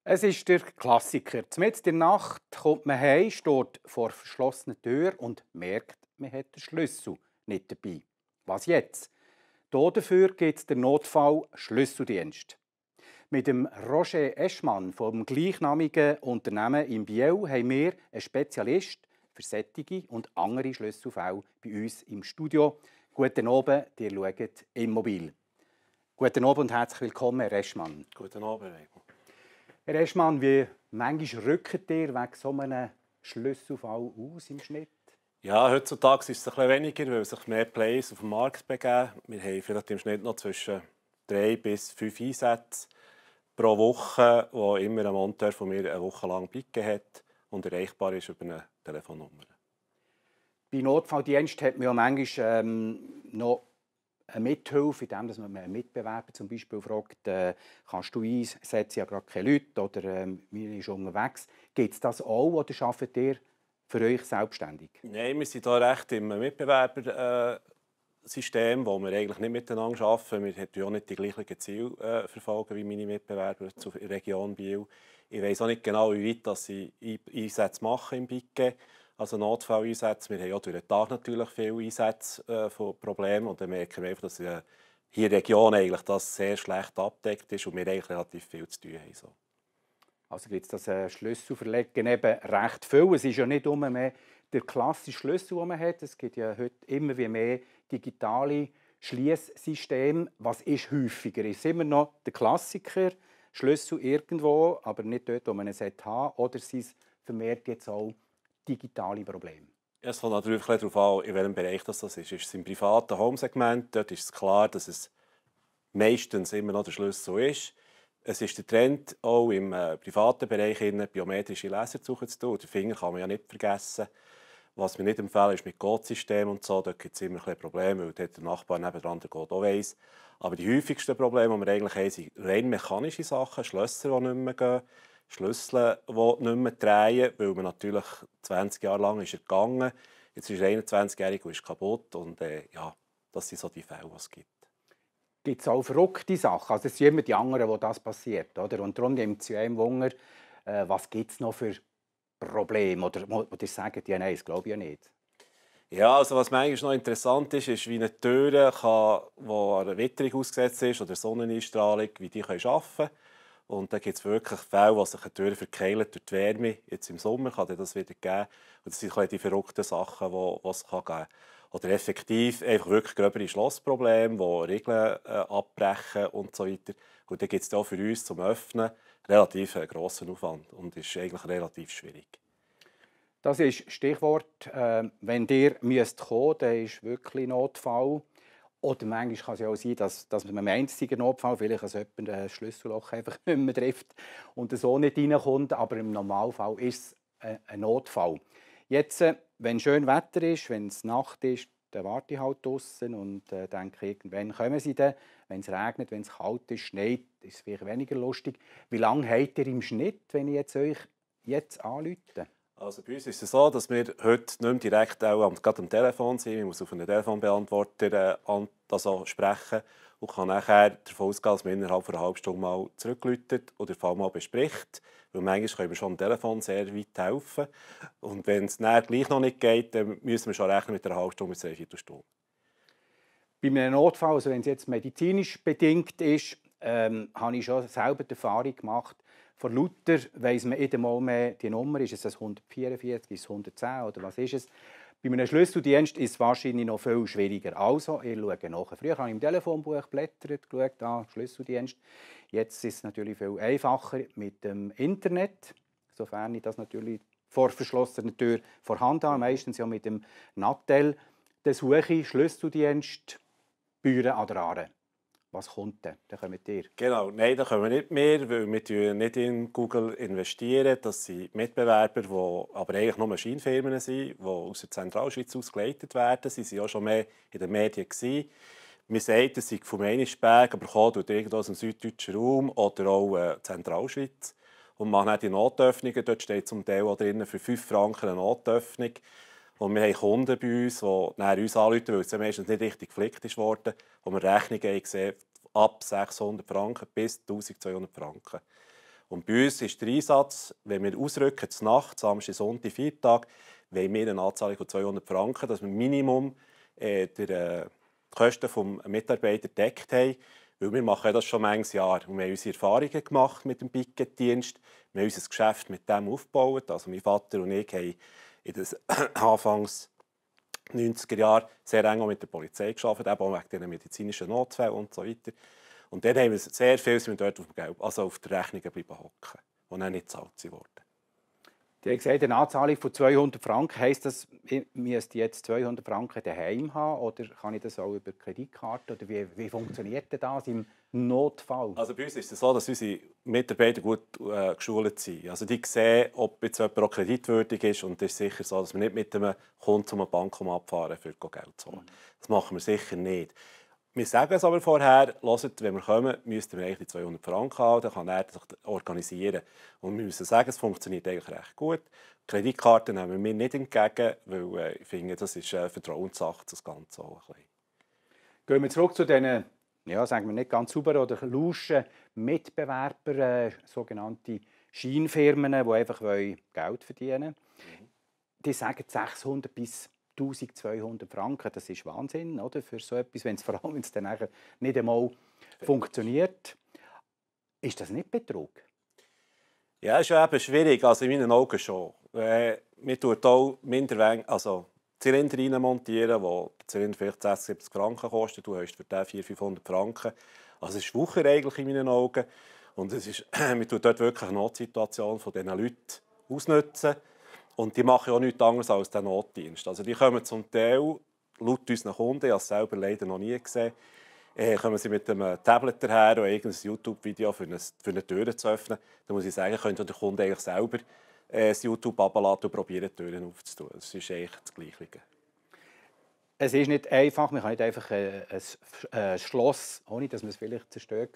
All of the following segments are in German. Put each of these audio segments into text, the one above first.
Es ist der Klassiker. Mitten in der Nacht kommt man heim, steht vor verschlossener Tür und merkt, man hat den Schlüssel nicht dabei. Was jetzt? Dafür gibt es den Notfall Schlüsseldienst. Mit dem Roger Eschmann vom gleichnamigen Unternehmen in Biel haben wir einen Spezialist für solche und andere Schlüsselfälle bei uns im Studio. Guten Abend, ihr schaut Immobil. Guten Abend und herzlich willkommen, Herr Eschmann. Guten Abend, Remo. Herr Eschmann, wie manchmal rückt ihr wegen so einem Schlüsselfall aus im Schnitt? Ja, heutzutage ist es ein bisschen weniger, weil sich mehr Players auf den Markt begeben. Wir haben vielleicht im Schnitt noch zwischen 3 bis 5 Einsätze pro Woche, wo immer ein Monteur von mir eine Woche lang Picke hat und erreichbar ist über eine Telefonnummer. Bei Notfalldienst hat man ja manchmal noch eine Mithilfe, indem man einen Mitbewerber zum Beispiel fragt, kannst du einsetzen, ja gerade keine Leute oder mir ist unterwegs. Gibt es das auch oder arbeitet ihr für euch selbstständig? Nein, wir sind hier recht im Mitbewerbersystem, wo wir eigentlich nicht miteinander arbeiten. Wir haben auch nicht die gleichen Ziele verfolgen wie meine Mitbewerber zur Region Biel. Ich weiss auch nicht genau, wie weit dass sie Einsätze machen im BIGE, also Notfalleinsätze. Wir haben auch durch den Tag natürlich viele Einsätze von Problemen und dann merken wir einfach, dass hier in der Region eigentlich das sehr schlecht abgedeckt ist und wir eigentlich relativ viel zu tun haben. So. Also gibt es das Schlüsselverlegen eben recht viel. Es ist ja nicht nur mehr der klassische Schlüssel, den man hat. Es gibt ja heute immer wie mehr digitale Schließsysteme. Was ist häufiger? Ist es immer noch der Klassiker, Schlüssel irgendwo, aber nicht dort, wo man es haben sollte? Oder sind es vermehrt jetzt auch digitale Probleme? Es kommt natürlich darauf an, in welchem Bereich das ist. Ist es im privaten Home-Segment? Dort ist es klar, dass es meistens immer noch der Schlüssel ist. Es ist der Trend, auch im privaten Bereich biometrische Laser zu tun. Den Finger kann man ja nicht vergessen. Was wir nicht empfehlen, ist mit Codesystemen und so. Dort gibt es immer ein Probleme, weil dort der Nachbar nebenan den Code auch weiss. Aber die häufigsten Probleme, die wir eigentlich haben, sind rein mechanische Sachen. Schlösser, die nicht mehr gehen. Schlüssel, die nicht mehr drehen, weil man natürlich 20 Jahre lang ist er gegangen. Jetzt ist er 21-jährig und ist kaputt. Und ja, das sind so die Fälle, die es gibt. Gibt es auch verrückte Sachen? Also es sind immer die anderen, wo das passiert. Oder? Und darum nimmt es ja einem Wunder, was gibt es noch für Probleme? Oder sagen die, ja, nein, das glaube ich ja nicht. Ja, also was manchmal noch interessant ist, ist, wie eine Tür, die einer Witterung ausgesetzt ist oder Sonneneinstrahlung, wie die arbeiten können. Und da gibt es wirklich Fälle, wo sich eine Tür verkeilt durch die Wärme. Jetzt im Sommer kann das wieder geben. Und das sind die verrückten Sachen, die es geben kann. Oder effektiv einfach wirklich gröbere Schlossprobleme, die Regeln abbrechen und so weiter. Und dann gibt es auch für uns zum Öffnen relativ grossen Aufwand und ist eigentlich relativ schwierig. Das ist Stichwort, wenn ihr müsst kommen, dann ist wirklich Notfall. Oder manchmal kann es ja auch sein, dass man im einzigen Notfall vielleicht jemand ein Schlüsselloch einfach nicht mehr trifft und so nicht reinkommt. Aber im Normalfall ist es ein Notfall. Jetzt, wenn schön Wetter ist, wenn es Nacht ist, dann warte ich halt draußen und denke, irgendwann kommen sie dann. Wenn es regnet, wenn es kalt ist, schneit, ist es vielleicht weniger lustig. Wie lange habt ihr im Schnitt, wenn ich euch jetzt anrufe? Also bei uns ist es so, dass wir heute nicht mehr direkt auch gerade am Telefon sind. Ich muss auf einen Telefonbeantworter sprechen und kann nachher davon ausgehen, dass man innerhalb einer halben Stunde mal zurückläutet oder den Fall mal bespricht. Weil manchmal können wir schon am Telefon sehr weit helfen. Und wenn es dann gleich noch nicht geht, dann müssen wir schon rechnen mit einer halben Stunde bis eine Viertelstunde. Bei einem Notfall, also wenn es jetzt medizinisch bedingt ist, habe ich schon selber die Erfahrung gemacht. Von Luther weiss man nicht einmal mehr die Nummer. Ist es 144, ist es 110 oder was ist es? Bei einem Schlüsseldienst ist es wahrscheinlich noch viel schwieriger. Also, ihr schaut nach. Früher habe ich im Telefonbuch geblättert, geschaut, Schlüsseldienst. Jetzt ist es natürlich viel einfacher mit dem Internet, sofern ich das natürlich vor verschlossener Tür vorhanden habe, meistens ja mit dem Nattel. Dann suche ich Schlüsseldienst Büren an der Aare. Was kommt denn? Dann kommt ihr. Genau, nein, da können wir nicht mehr, weil wir nicht in Google investieren. Das sind Mitbewerber, die aber eigentlich nur Maschinenfirmen sind, die aus der Zentralschweiz ausgeleitet werden. Sie waren auch schon mehr in den Medien. Man sagt, es sei vom Meinisberg, aber kommt irgendwo aus dem süddeutschen Raum oder auch Zentralschweiz. Und man hat die Notöffnungen, dort steht zum Teil auch drin, für 5 Franken eine Notöffnung. Und wir haben Kunden bei uns, die nach uns anrufen, weil es ja meistens nicht richtig geflickt wurde, wo wir Rechnungen gesehen ab 600 Franken bis 1200 Franken. Und bei uns ist der Einsatz, wenn wir ausrücken, Nacht, Samstag, Sonntag, Viertag, wollen wir eine Anzahlung von 200 Franken, dass wir Minimum die Kosten des Mitarbeiters gedeckt haben. Weil wir machen das schon manches Jahr. Und wir haben unsere Erfahrungen gemacht mit dem Picketdienst. Wir haben unser Geschäft mit dem aufgebaut. Also mein Vater und ich haben in den Anfangs 90er Jahren sehr eng mit der Polizei gearbeitet, auch wegen den medizinischen Notfällen und so weiter. Und dann haben wir sehr viel dort auf, auf der Rechnung bleiben hocken, die dann nicht gezahlt wurden. Sie haben gesagt, eine Anzahlung von 200 Franken. Heisst das, ich müsste jetzt 200 Franken daheim haben oder kann ich das auch über Kreditkarte? Oder wie funktioniert das im Notfall? Also bei uns ist es so, dass unsere Mitarbeiter gut geschult sind. Also die sehen, ob jetzt jemand auch kreditwürdig ist. Und es ist sicher so, dass wir nicht mit einem Kunden zum Bankomat fahren, für Geld zu holen. Das machen wir sicher nicht. Wir sagen es aber vorher, hört, wenn wir kommen, müssten wir eigentlich die 200 Franken haben, dann kann er sich organisieren. Und wir müssen sagen, es funktioniert eigentlich recht gut. Kreditkarten nehmen wir nicht entgegen, weil ich finde, das ist eine Vertrauenssache, das Ganze auch ein bisschen. Gehen wir zurück zu diesen, ja, sagen wir nicht ganz sauber oder luschen Mitbewerbern, sogenannte Scheinfirmen, die einfach Geld verdienen wollen. Die sagen 600 bis 1200 Franken, das ist Wahnsinn, oder? Für so etwas, vor allem wenn es dann nachher nicht einmal funktioniert. Ist das nicht Betrug? Ja, ist ja eben schwierig, also in meinen Augen schon. Man tut auch Zylinder reinmontieren, wo der Zylinder vielleicht 60, 70 Franken kostet. Du hast für den 400, 500 Franken. Also es ist Wucher eigentlich in meinen Augen. Und man tut dort wirklich eine Notsituation von diesen Leuten ausnutzen. Und die machen ja auch nichts anderes als den Notdienst. Also die kommen zum Teil, laut unseren Kunden, ich habe es selber leider noch nie gesehen, kommen sie mit einem Tablet daher und irgendein YouTube-Video für eine Tür zu öffnen. Da muss ich sagen, könnte der Kunde eigentlich selber das YouTube abladen und probieren, die Türen aufzutun. Das ist eigentlich das Gleiche. Es ist nicht einfach, man kann nicht einfach ein Schloss, ohne dass man es vielleicht zerstört,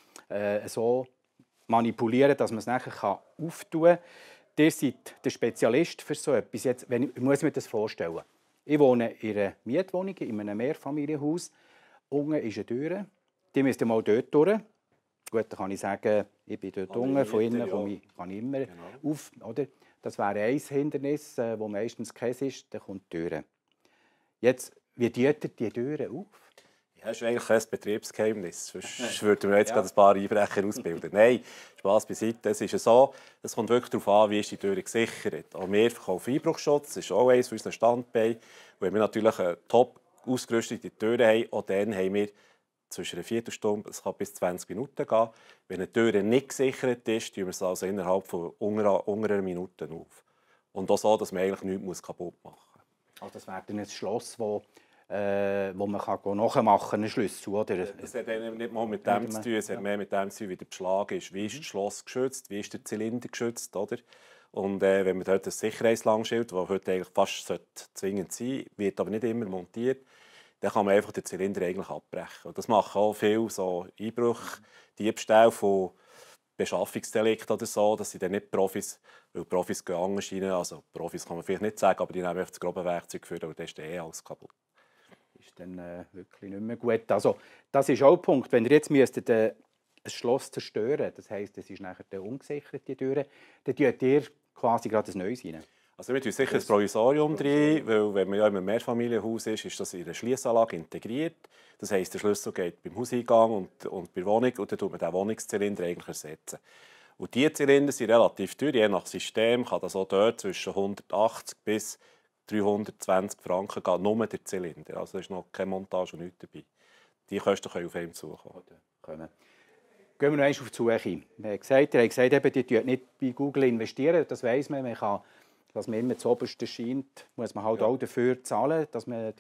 so manipulieren, dass man es nachher auftun kann. Ihr seid der Spezialist für so etwas. Jetzt, ich muss mir das vorstellen. Ich wohne in einer Mietwohnung, in einem Mehrfamilienhaus. Unten ist eine Tür. Die müsst ihr mal dort durch. Gut, dann kann ich sagen, ich bin dort unten, von innen kann ich immer auf. Oder? Das wäre ein Hindernis, wo meistens Käse ist, dann kommt die Tür. Jetzt, wie tut ihr die Türen auf? Ja, das ist eigentlich kein Betriebsgeheimnis. Sonst würden wir jetzt gerade ein paar Einbrecher ausbilden. Nein, Spass beiseite. Es ist so, es kommt wirklich darauf an, wie ist die Tür gesichert. Auch wir verkaufen Einbruchschutz, das ist auch eines von unseren Standbeinen. Und wenn wir natürlich eine top ausgerüstete Tür haben, auch dann haben wir zwischen einer Viertelstunde, es kann bis 20 Minuten gehen. Wenn eine Tür nicht gesichert ist, tun wir sie also innerhalb von unter einer Minute auf. Und auch so, dass man eigentlich nichts kaputt machen muss. Also das wäre dann ein Schloss, wo man nachmachen kann, einen Schlüssel, oder? Das hat nicht mal mit dem zu tun, es hat mehr mit dem zu tun, wie der Beschlag ist. Wie ist das Schloss geschützt, wie ist der Zylinder geschützt, oder? Und wenn man dort ein Sicherheitslangschild, das heute eigentlich fast zwingend sein wird aber nicht immer montiert, dann kann man einfach den Zylinder eigentlich abbrechen. Und das machen auch viele so Einbrüche, Diebstähle von Beschaffungsdelikten oder so. Das sind dann nicht Profis, weil Profis gehen anders rein. Also Profis kann man vielleicht nicht sagen, aber die nehmen einfach das grobe Werkzeug für, und dann ist alles kaputt. Ist dann wirklich nicht mehr gut. Also, das ist auch ein Punkt. Wenn ihr jetzt müsstet, ein Schloss zerstören, das heisst, es ist nachher ungesichert, die Türen, dann tut ihr quasi gerade ein neues rein. Also wir tun sicher ein Provisorium drin, weil wenn man ja in einem Mehrfamilienhaus ist das in einer Schließanlage integriert. Das heisst, der Schlüssel geht beim Hauseingang und bei der Wohnung, und dann tut man den Wohnungszylinder eigentlich ersetzen. Und diese Zylinder sind relativ teuer, je nach System kann das auch dort zwischen 180 bis 320 Franken gehen, nur der Zylinder. Also da ist noch keine Montage und nichts dabei. Die Kosten können auf einem zukommen. Gehen wir noch einmal auf die Suche. Wir haben gesagt, die tun nicht bei Google investieren, das weiss man. Man kann, dass man immer das Oberste scheint, muss man halt auch dafür zahlen, dass man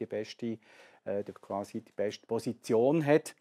quasi die beste Position hat.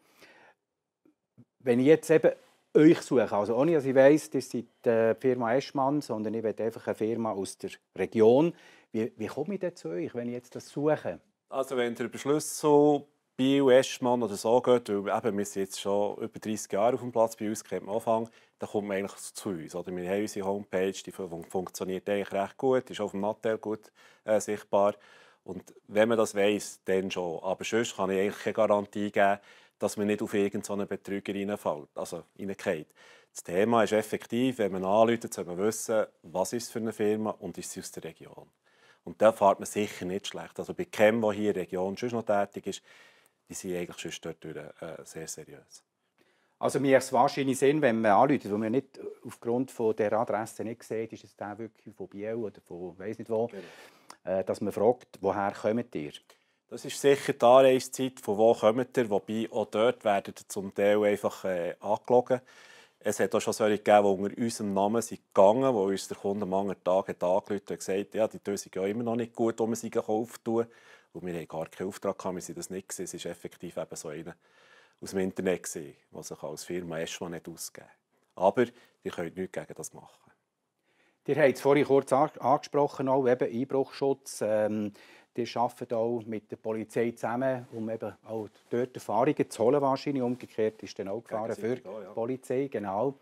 Wenn ich jetzt eben euch suche, also ohne dass ich weiss, das ist die Firma Eschmann, sondern ich will einfach eine Firma aus der Region. Wie komme ich denn zu euch, wenn ich jetzt das suche? Also wenn der Beschluss so Biel, Eschmann oder so geht, weil eben, wir sind jetzt schon über 30 Jahre auf dem Platz, bei uns kennt man Anfang, dann kommt man eigentlich zu uns. Oder? Wir haben unsere Homepage, die funktioniert eigentlich recht gut, ist auf dem Nattel gut sichtbar. Und wenn man das weiss, dann schon. Aber sonst kann ich eigentlich keine Garantie geben, dass man nicht auf irgendeinen Betrüger reinfällt, also reinfällt. Das Thema ist effektiv, wenn man anruft, soll man wissen, was ist es für eine Firma und ist sie aus der Region. Und da fährt man sicher nicht schlecht. Also bei Chem, der hier in der Region schon noch tätig ist, die sind eigentlich schon dort sehr seriös. Also mir ist es wahrscheinlich Sinn, wenn man anruft, wo man nicht aufgrund von der Adresse nicht sieht, ist es der wirklich von Biel oder von weiss nicht wo, genau. Dass man fragt, woher kommt ihr? Das ist sicher die Anreisezeit, von wo kommt ihr, wobei auch dort werden zum Teil einfach angelogen. Es hat auch schon solche gegeben, die unter unserem Namen sind gegangen, wo uns der Kunde am anderen Tag angerufen und gesagt, ja, die Türen sind ja immer noch nicht gut, wo wir sie auftun. Und wir hatten gar keinen Auftrag gehabt, wir waren das nicht. Es war effektiv eben so einer aus dem Internet, der sich als Firma erstmal nicht ausgeben. Aber die können nichts gegen das machen. Ihr habt es vorhin kurz angesprochen, auch, eben Einbruchschutz. Die arbeiten auch mit der Polizei zusammen, um eben auch dort Erfahrungen zu holen. Wahrscheinlich. Umgekehrt ist dann auch gefahren für die Polizei. Genau.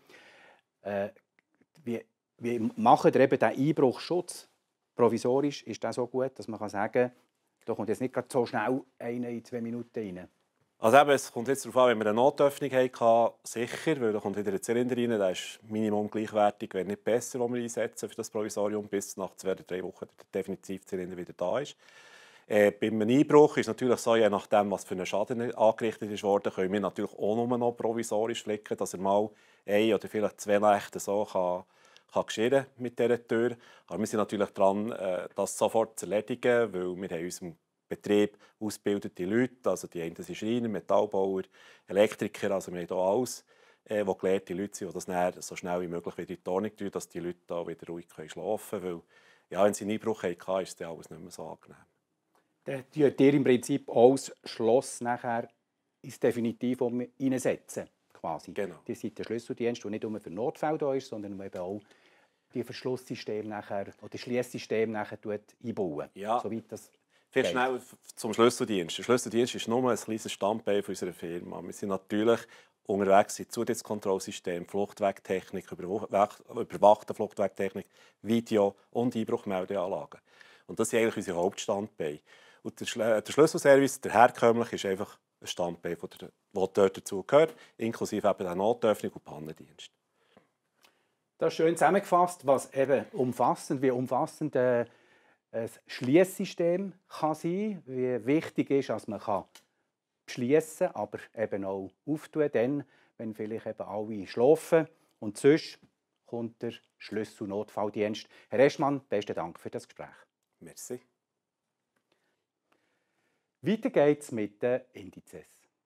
Wie machen ihr eben diesen Einbruchschutz provisorisch? Ist das so gut, dass man sagen kann, da kommt jetzt nicht so schnell einer in 2 Minuten rein? Also eben, es kommt jetzt darauf an, wenn wir eine Notöffnung hatten, sicher, weil da kommt wieder ein Zylinder rein, der ist Minimum gleichwertig, wenn nicht besser, den wir einsetzen für das Provisorium, bis nach 2 oder 3 Wochen der Definitivzylinder wieder da ist. Beim Einbruch ist es natürlich so, je nachdem, was für ein Schaden angerichtet ist worden, können wir natürlich auch nur noch provisorisch flicken, dass er mal 1 oder vielleicht 2 Nächte so kann geschehen mit dieser Tür. Aber wir sind natürlich dran, das sofort zu erledigen, weil wir haben in unserem Betrieb ausgebildete Leute, also die einen sind Schreiner, Metallbauer, Elektriker, also wir haben hier alles, die gelehrte Leute sind, die das dann so schnell wie möglich wieder in die Ordnung tun, dass die Leute da wieder ruhig schlafen können, weil ja, wenn sie einen Einbruch hatten, ist das alles nicht mehr so angenehm. Dann tut ihr im Prinzip auch das Schloss nachher ins Definitiv einsetzen, quasi. Genau. Ihr seid der Schlüsseldienst, der nicht nur für Notfälle da ist, sondern eben auch die Verschlusssysteme nachher, oder Schließsysteme nachher einbauen. Ja. Soweit das viel schnell zum Schlüsseldienst. Der Schlüsseldienst ist nur ein kleines Standbein unserer Firma. Wir sind natürlich unterwegs in Zutrittskontrollsystem, Fluchtwegtechnik, überwachte Fluchtwegtechnik, Video- und Einbruchmeldeanlagen. Und das sind eigentlich unsere Hauptstandbeine. Und der Schlüsselservice, der herkömmliche, ist einfach ein Standbein, der dort dazu gehört, inklusive eben der Notöffnung und Pannendienst. Das ist schön zusammengefasst, was eben wie umfassend ein Schließsystem kann sein, wie wichtig ist, dass man schließen kann, aber eben auch auftun, dann, wenn vielleicht eben alle schlafen. Und sonst kommt der Schlüssel-Notfalldienst. Herr Eschmann, besten Dank für das Gespräch. Merci. Weiter geht's mit den Indizes.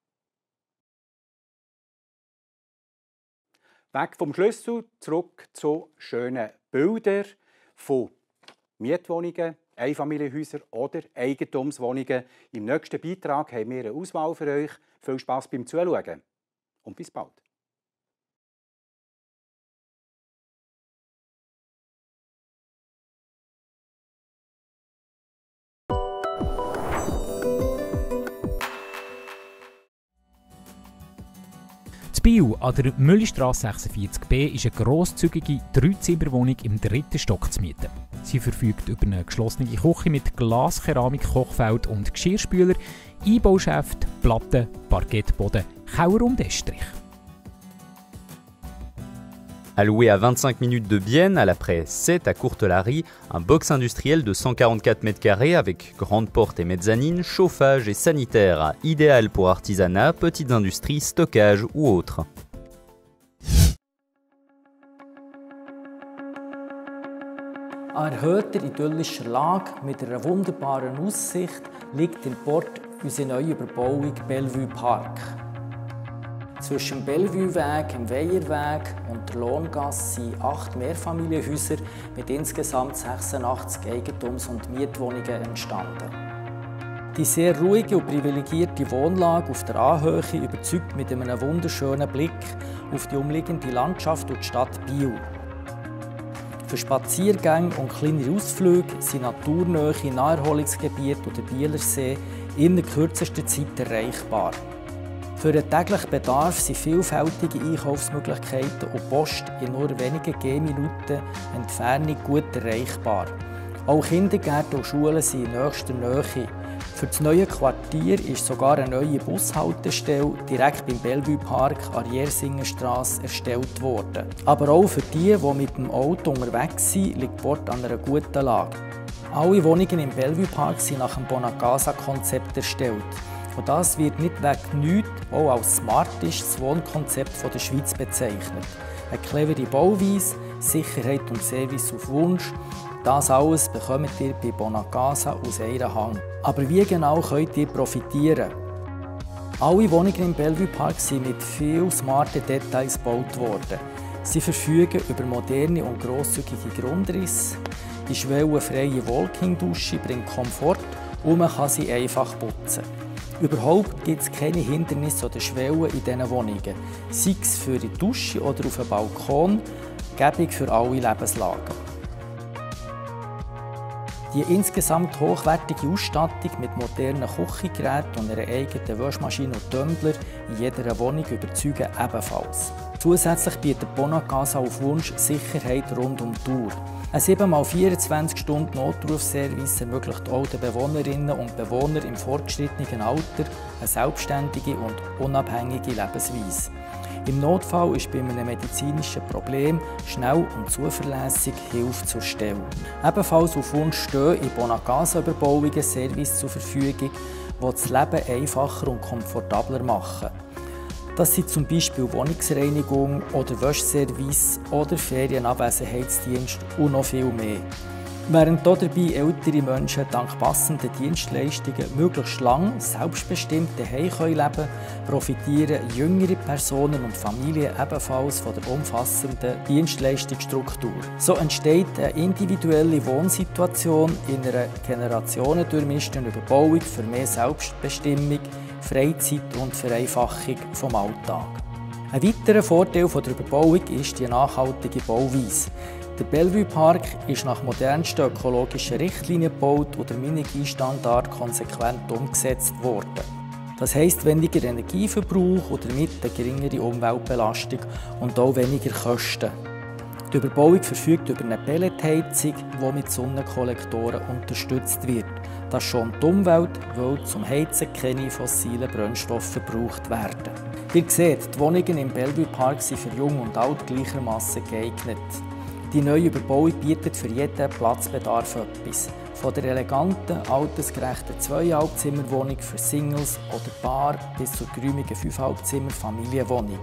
Weg vom Schlüssel, zurück zu schönen Bildern von Mietwohnungen, Einfamilienhäusern oder Eigentumswohnungen. Im nächsten Beitrag haben wir eine Auswahl für euch. Viel Spass beim Zuschauen und bis bald. Biel an der Müllistrasse 46b ist eine grosszügige 3-Zimmerwohnung im 3. Stock zu mieten. Sie verfügt über eine geschlossene Küche mit Glas, Keramik, Kochfeld und Geschirrspüler, Einbauschäfte, Platten, Parkettboden, Keller und Estrich. Alloué à 25 minutes de Bienne, à la près 7 à Courtelary, un box industriel de 144 m² avec grande porte et mezzanine, chauffage et sanitaire, idéal pour artisanat, petites industries, stockage ou autres. An erhöhter idyllischer Lage mit einer wunderbaren Aussicht liegt in Port unsere neue Überbauung Bellevue Park. Zwischen dem Bellevue-Weg, dem Weierweg und der Lohngasse sind 8 Mehrfamilienhäuser mit insgesamt 86 Eigentums- und Mietwohnungen entstanden. Die sehr ruhige und privilegierte Wohnlage auf der Anhöhe überzeugt mit einem wunderschönen Blick auf die umliegende Landschaft und die Stadt Biel. Für Spaziergänge und kleine Ausflüge sind naturnähe Naherholungsgebiete und der Bielersee in kürzester Zeit erreichbar. Für den täglichen Bedarf sind vielfältige Einkaufsmöglichkeiten und Post in nur wenigen Gehminuten Entfernung gut erreichbar. Auch Kindergärten und Schulen sind in nächster Nähe. Für das neue Quartier ist sogar eine neue Bushaltestelle direkt beim Bellevue Park an der Jersingenstrasse erstellt worden. Aber auch für die mit dem Auto unterwegs sind, liegt Port an einer guten Lage. Alle Wohnungen im Bellevue Park sind nach dem Bonacasa-Konzept erstellt. Und das wird nicht wegen nichts auch als smartisches Wohnkonzept der Schweiz bezeichnet. Eine clevere Bauweise, Sicherheit und Service auf Wunsch, das alles bekommt ihr bei Bonacasa aus einer Hand. Aber wie genau könnt ihr profitieren? Alle Wohnungen im Bellevue Park sind mit vielen smarten Details gebaut worden. Sie verfügen über moderne und grosszügige Grundrisse. Die schwellenfreie Walking-Dusche bringt Komfort und man kann sie einfach putzen. Überhaupt gibt es keine Hindernisse oder Schwellen in diesen Wohnungen, sei es für die Dusche oder auf dem Balkon, gäbig für alle Lebenslagen. Die insgesamt hochwertige Ausstattung mit modernen Küchengeräten und einer eigenen Waschmaschine und Tumbler in jeder Wohnung überzeugen ebenfalls. Zusätzlich bietet Bonacasa auf Wunsch Sicherheit rund um die Uhr. Ein 7x24-Stunden-Notrufservice ermöglicht auch den Bewohnerinnen und Bewohnern im fortgeschrittenen Alter eine selbstständige und unabhängige Lebensweise. Im Notfall ist bei einem medizinischen Problem schnell und zuverlässig Hilfe zur Stelle. Ebenfalls auf Wunsch stehen in Bonacasa-Überbauungen Service zur Verfügung, die das Leben einfacher und komfortabler machen. Das sind zum Beispiel Wohnungsreinigung oder Wäschservice oder Ferienabwesenheitsdienst und noch viel mehr. Während dabei ältere Menschen dank passenden Dienstleistungen möglichst lang selbstbestimmt daheim leben können, profitieren jüngere Personen und Familien ebenfalls von der umfassenden Dienstleistungsstruktur. So entsteht eine individuelle Wohnsituation in einer generationendurchmischten Überbauung für mehr Selbstbestimmung, Freizeit und Vereinfachung vom Alltag. Ein weiterer Vorteil der Überbauung ist die nachhaltige Bauweise. Der Bellevue Park ist nach modernsten ökologischen Richtlinien gebaut und der Minergie-Standard konsequent umgesetzt worden. Das heisst weniger Energieverbrauch und damit eine geringere Umweltbelastung und auch weniger Kosten. Die Überbauung verfügt über eine Pelletheizung, die mit Sonnenkollektoren unterstützt wird. Das schont die Umwelt, weil zum Heizen keine fossilen Brennstoffe verbraucht werden. Ihr seht, die Wohnungen im Bellevue Park sind für Jung und Alt gleichermaßen geeignet. Die neue Überbauung bietet für jeden Platzbedarf etwas. Von der eleganten, altersgerechten 2,5-Zimmerwohnung für Singles oder Paar bis zur geräumigen 5,5-Zimmer-Familienwohnung.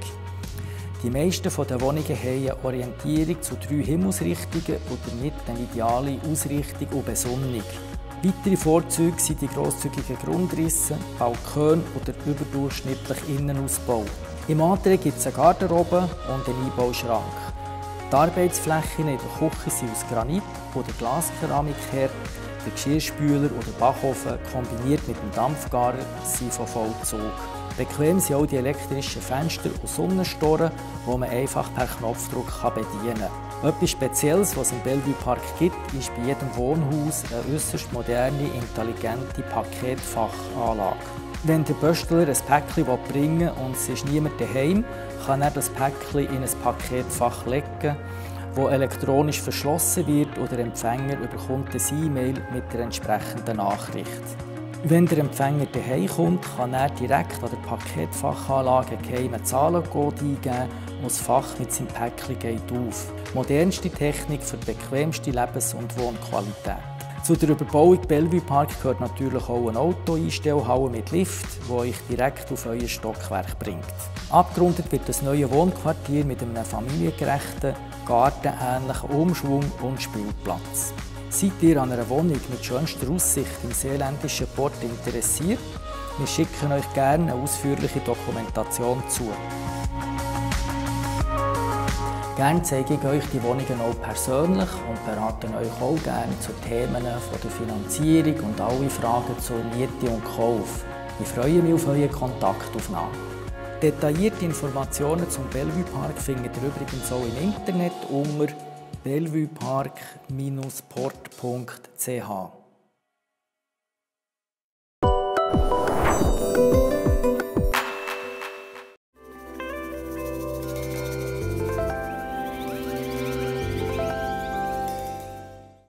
Die meisten der Wohnungen haben eine Orientierung zu 3 Himmelsrichtungen und damit eine ideale Ausrichtung und Besonnung. Weitere Vorzüge sind die grosszügigen Grundrisse, Balkone oder überdurchschnittlichen Innenausbau. Im Antrag gibt es eine Garderobe und einen Einbauschrank. Die Arbeitsflächen in der Küche sind aus Granit oder Glaskeramik-Herd. Der Geschirrspüler oder Backofen kombiniert mit dem Dampfgarer sind von Vollzug. Bequem sind auch die elektrischen Fenster und Sonnenstoren, die man einfach per Knopfdruck bedienen kann. Etwas Spezielles, was es im Bellevue Park gibt, ist bei jedem Wohnhaus eine äußerst moderne, intelligente Paketfachanlage. Wenn der Böstler ein Päckchen bringen will und es ist niemand daheim, kann er das Päckchen in ein Paketfach legen, das elektronisch verschlossen wird und der Empfänger bekommt eine E-Mail mit der entsprechenden Nachricht. Wenn der Empfänger daheim kommt, kann er direkt an der Paketfachanlage einen geheimen Zahlencode eingeben und das Fach mit seinem Päckchen geht auf. Modernste Technik für die bequemste Lebens- und Wohnqualität. Zu der Überbauung Bellevue Park gehört natürlich auch eine Autoeinstellhalle mit Lift, die euch direkt auf euer Stockwerk bringt. Abgerundet wird das neue Wohnquartier mit einem familiengerechten, gartenähnlichen Umschwung und Spielplatz. Seid ihr an einer Wohnung mit schönster Aussicht im seeländischen Port interessiert? Wir schicken euch gerne eine ausführliche Dokumentation zu. Gerne zeige ich euch die Wohnungen auch persönlich und berate euch auch gerne zu Themen von der Finanzierung und alle Fragen zur Miete und Kauf. Ich freue mich auf eure Kontaktaufnahme. Detaillierte Informationen zum Bellevue Park findet ihr übrigens auch im Internet unter bellevuepark-port.ch.